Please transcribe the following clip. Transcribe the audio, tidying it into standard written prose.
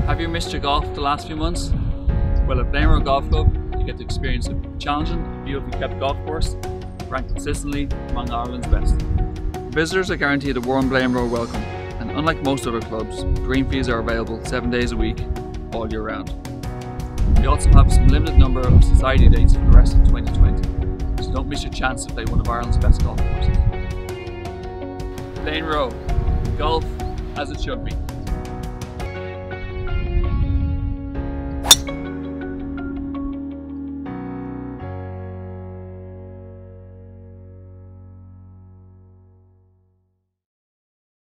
Have you missed your golf the last few months? Well, at Blainroe Golf Club, you get to experience a challenging, beautifully kept golf course, ranked consistently among Ireland's best. Visitors are guaranteed a warm Blainroe welcome, and unlike most other clubs, green fees are available 7 days a week, all year round. We also have some limited number of society dates for the rest of 2020, so don't miss your chance to play one of Ireland's best golf courses. Blainroe, golf as it should be.